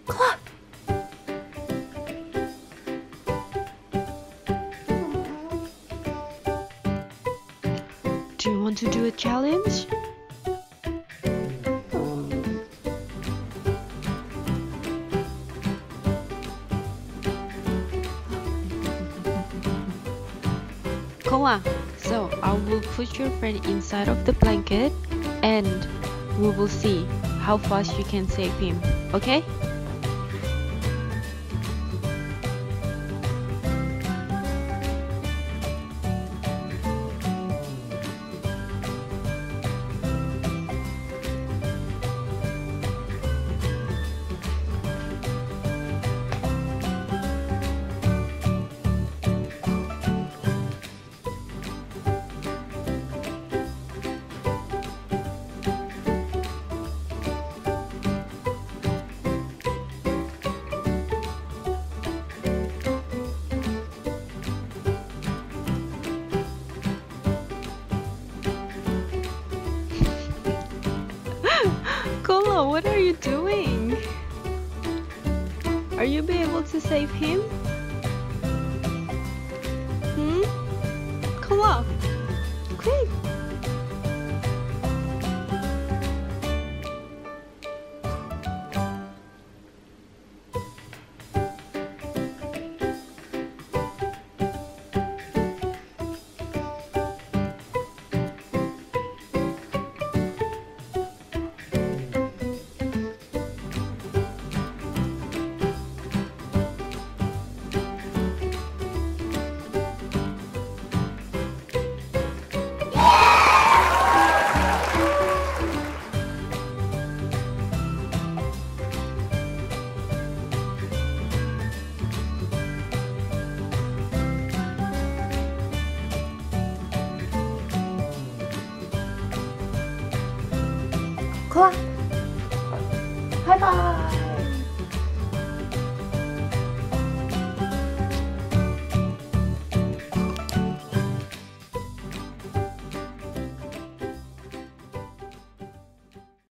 Koa! Do you want to do a challenge? Koa, so I will put your friend inside of the blanket and we will see how fast you can save him, okay? Kola, what are you doing? Are you be able to save him? Hmm? Kola, quick! Koa! High five!